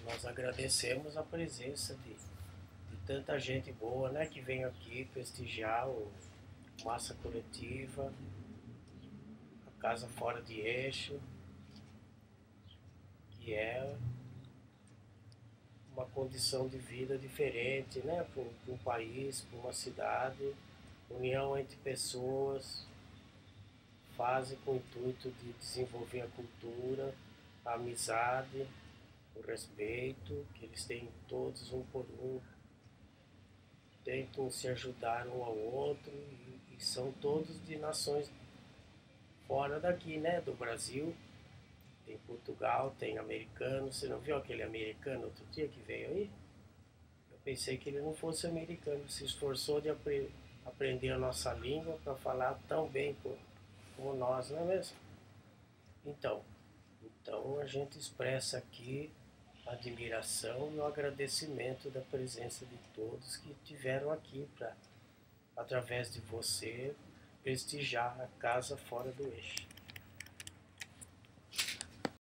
Nós agradecemos a presença de tanta gente boa, né, que vem aqui prestigiar o Massa Coletiva, a Casa Fora de Eixo, que é uma condição de vida diferente, né, para um país, para uma cidade, união entre pessoas, fazem com o intuito de desenvolver a cultura, a amizade, o respeito, que eles têm todos um por um, tentam se ajudar um ao outro e são todos de nações fora daqui, né, do Brasil. Tem Portugal, tem americano. Você não viu aquele americano outro dia que veio aí? Eu pensei que ele não fosse americano, se esforçou de aprender a nossa língua para falar tão bem como nós, não é mesmo? Então, então a gente expressa aqui a admiração e o agradecimento da presença de todos que estiveram aqui para, através de você, prestigiar a Casa Fora do Eixo.